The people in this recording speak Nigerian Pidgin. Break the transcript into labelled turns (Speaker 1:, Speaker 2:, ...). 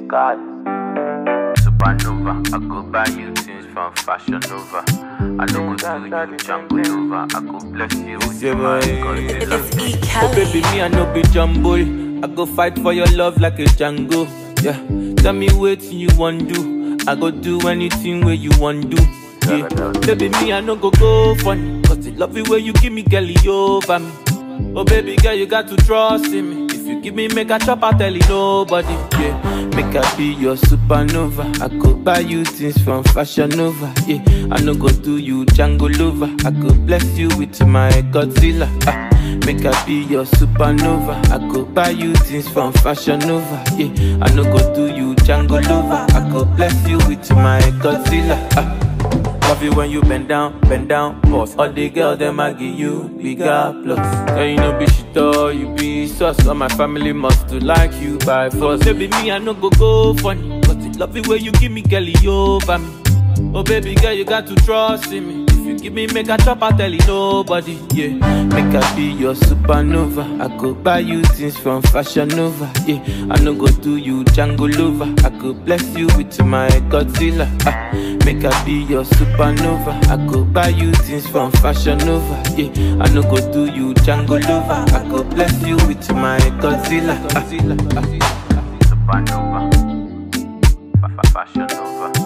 Speaker 1: God. Supernova, I go buy you things from Fashion Nova. I don't go to you Jungle Nova. I go bless you with your mind.
Speaker 2: It's E.
Speaker 3: Oh
Speaker 2: Kelly.
Speaker 3: baby, me I no be jumbo. I go fight for your love like a Django. Yeah, tell me what you want do. I go do anything where you want do. Yeah, baby, me I no go funny. Cause the love you where you give me, girl, over me. Oh baby girl, you got to trust in me. If you give me make a chop, I tell you nobody. Yeah, make I be your supernova. I could buy you things from Fashion Nova. Yeah, I no go do you Django Lover. I could bless you with my Godzilla. Make I be your supernova. I could buy you things from Fashion Nova. Yeah, I no go do you Django Lover. I could bless you with my Godzilla. Love you when you bend down, boss. All the girls, them I give you bigger plus. Girl, you know be shit or you be sus. All my family must to like you by force. Baby, me I no go funny. Cause the love you where you give me, girl, over me. Oh baby girl, you got to trust in me. If you give me make a chop, I tell you nobody. Yeah, make I be your supernova. I could buy you things from Fashion Nova. Yeah, I no go do you Django Lover. I could bless you with my Godzilla. Make I be your supernova. I could buy you things from Fashion Nova. Yeah, I no go do you Django Lover. I could bless you with my Godzilla.
Speaker 1: Supernova, Fashion Nova.